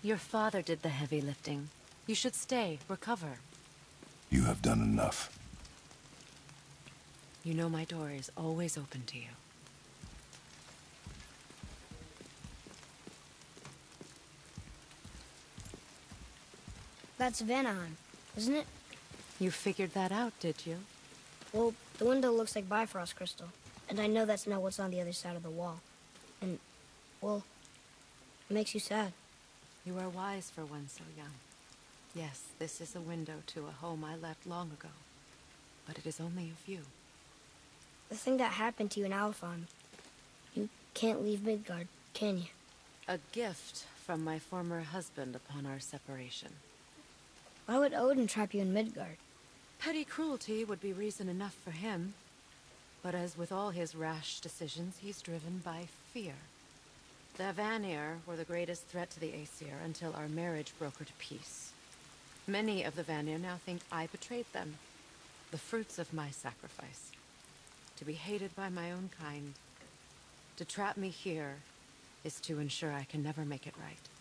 Your father did the heavy lifting. You should stay, recover. You have done enough. You know my door is always open to you. That's Vanaheim, isn't it? You figured that out, did you? Well, the window looks like Bifrost crystal, and I know that's not what's on the other side of the wall. And, well, it makes you sad. You are wise for one so young. Yes, this is a window to a home I left long ago, but it is only a view. The thing that happened to you in Alfheim, you can't leave Midgard, can you? A gift from my former husband upon our separation. Why would Odin trap you in Midgard? Petty cruelty would be reason enough for him. But as with all his rash decisions, he's driven by fear. The Vanir were the greatest threat to the Aesir until our marriage brokered peace. Many of the Vanir now think I betrayed them. The fruits of my sacrifice. To be hated by my own kind. To trap me here is to ensure I can never make it right.